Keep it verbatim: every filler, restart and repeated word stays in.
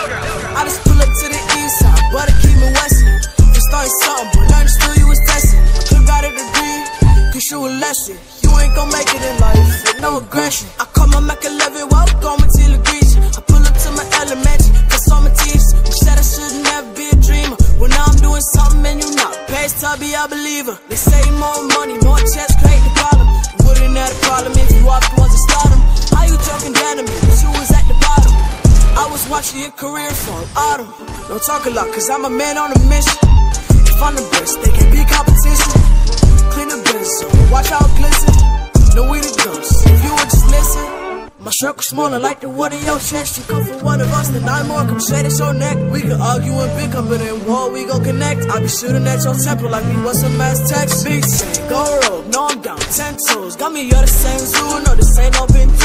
I just pull up to the east side, but I keep me westin'. You started something, but understood you was testing. I could've got a degree, cause you a lesson. You ain't gon' make it in life with no aggression. I call my Mac eleven, welcome until the grease. I pull up to my elementary, cause all my teachers who said I should never be a dreamer. Well now I'm doing something and you not. Past tubby, I believer. They say more money, more checks create the problem. You wouldn't have a problem if you often was a stardom. How you talking down to me, but you was at the bottom. I was watching your career from autumn. Don't talk a lot, cause I'm a man on a mission. If I'm the best, they can be competition. Clean the business, watch how it glisten. Know we the ghosts, if you would just listen. My circle smaller like the one in your chest. You come from one of us, then I'm more. Come straight at your neck. We can argue and bicker, but in war we gon' connect. I be shooting at your temple like we was some mass text. Beats, go rogue, no I'm down, ten toes. Got me, you're the same zoo, no this ain't no been